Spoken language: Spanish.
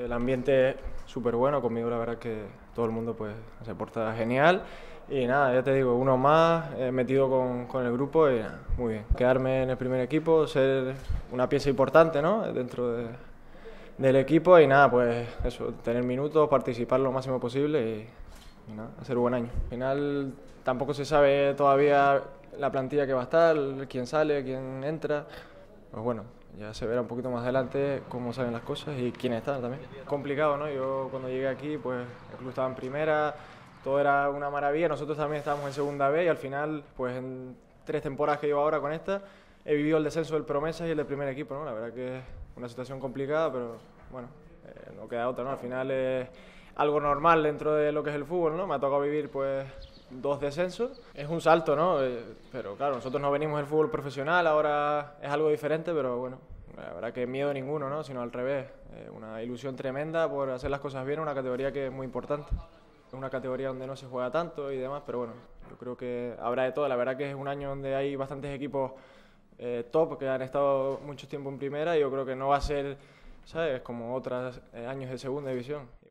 El ambiente súper bueno, conmigo la verdad que todo el mundo pues se porta genial. Y nada, ya te digo, uno más metido con el grupo y nada, muy bien. Quedarme en el primer equipo, ser una pieza importante, ¿no? Del equipo y nada, pues eso, tener minutos, participar lo máximo posible y nada, hacer buen año. Al final tampoco se sabe todavía la plantilla que va a estar, quién sale, quién entra. Pues bueno, ya se verá un poquito más adelante cómo salen las cosas y quién está también. Complicado, ¿no? Yo cuando llegué aquí, pues el club estaba en primera, todo era una maravilla, nosotros también estábamos en segunda B y al final, pues en 3 temporadas que llevo ahora con esta, he vivido el descenso del Promesas y el del primer equipo, ¿no? La verdad que es una situación complicada, pero bueno, no queda otra, ¿no? Al final es algo normal dentro de lo que es el fútbol, ¿no? Me ha tocado vivir, pues, 2 descensos. Es un salto, ¿no? Pero claro, nosotros no venimos del fútbol profesional, ahora es algo diferente, pero bueno, la verdad que miedo ninguno, ¿no? Sino al revés, una ilusión tremenda por hacer las cosas bien en una categoría que es muy importante. Es una categoría donde no se juega tanto y demás, pero bueno, yo creo que habrá de todo. La verdad que es un año donde hay bastantes equipos top que han estado mucho tiempo en primera y yo creo que no va a ser, ¿sabes?, como otros años de segunda división.